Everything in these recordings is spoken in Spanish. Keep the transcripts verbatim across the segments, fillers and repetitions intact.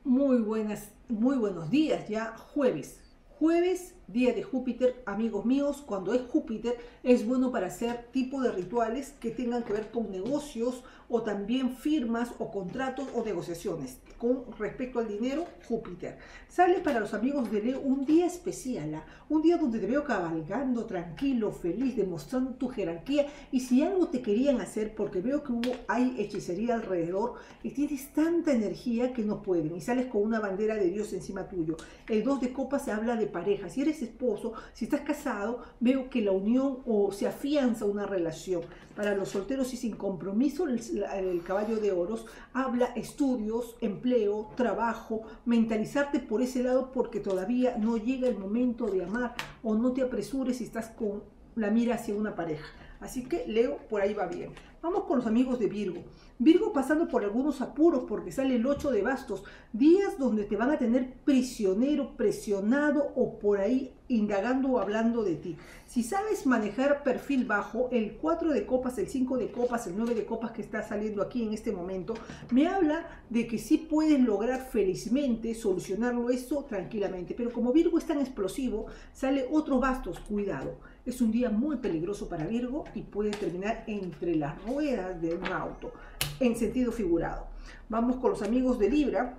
Muy buenas, muy buenos días, ya jueves. Jueves, día de Júpiter, amigos míos. Cuando es Júpiter es bueno para hacer tipo de rituales que tengan que ver con negocios o también firmas o contratos o negociaciones. Con respecto al dinero, Júpiter. Sale para los amigos de Leo un día especial, ¿eh? Un día donde te veo cabalgando, tranquilo, feliz, demostrando tu jerarquía. Y si algo te querían hacer, porque veo que hubo, hay hechicería alrededor y tienes tanta energía que no pueden. Y sales con una bandera de Dios encima tuyo. El dos de copas se habla de pareja. Si eres esposo, si estás casado, veo que la unión o se afianza una relación. Para los solteros y sin compromiso, el, el caballo de oros habla estudios, empleo, trabajo, mentalizarte por ese lado porque todavía no llega el momento de amar o no te apresures si estás con la mira hacia una pareja. Así que Leo, por ahí va bien. Vamos con los amigos de Virgo. Virgo pasando por algunos apuros porque sale el ocho de bastos. Días donde te van a tener prisionero, presionado o por ahí indagando o hablando de ti. Si sabes manejar perfil bajo, el cuatro de copas, el cinco de copas, el nueve de copas que está saliendo aquí en este momento, me habla de que sí puedes lograr felizmente solucionarlo eso tranquilamente. Pero como Virgo es tan explosivo, sale otro bastos, cuidado. Es un día muy peligroso para Virgo y puede terminar entre las ruedas de un auto, en sentido figurado. Vamos con los amigos de Libra.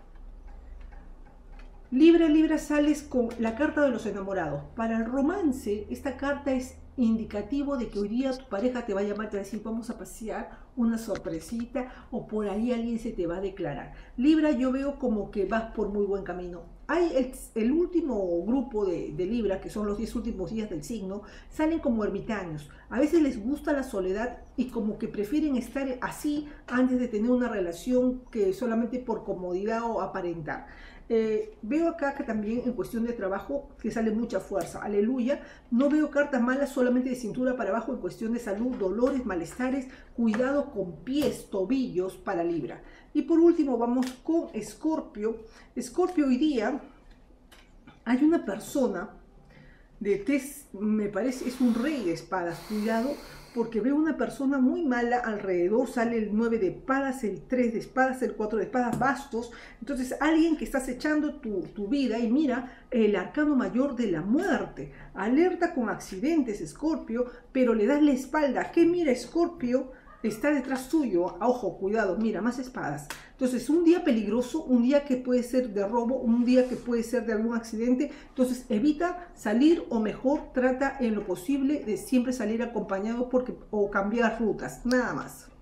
Libra, Libra, sales con la carta de los enamorados. Para el romance, esta carta es indicativo de que hoy día tu pareja te va a llamar, te va a decir vamos a pasear, una sorpresita, o por ahí alguien se te va a declarar. Libra, yo veo como que vas por muy buen camino. Hay el, el último grupo de, de Libra, que son los diez últimos días del signo, salen como ermitaños. A veces les gusta la soledad y como que prefieren estar así antes de tener una relación que solamente por comodidad o aparentar. Eh, veo acá que también en cuestión de trabajo que sale mucha fuerza, aleluya. No veo cartas malas solamente de cintura para abajo en cuestión de salud, dolores, malestares, cuidado con pies, tobillos para Libra. Y por último vamos con Escorpio. Escorpio, hoy día hay una persona de tez, me parece, es un rey de espadas, cuidado, porque veo una persona muy mala alrededor, sale el nueve de espadas, el tres de espadas, el cuatro de espadas, bastos. Entonces alguien que está acechando tu, tu vida y mira el arcano mayor de la muerte, alerta con accidentes, Escorpio, pero le das la espalda. ¿Qué mira Escorpio? Está detrás tuyo, ojo, cuidado, mira, más espadas. Entonces, un día peligroso, un día que puede ser de robo, un día que puede ser de algún accidente. Entonces, evita salir o mejor trata en lo posible de siempre salir acompañado porque, o cambiar rutas, nada más.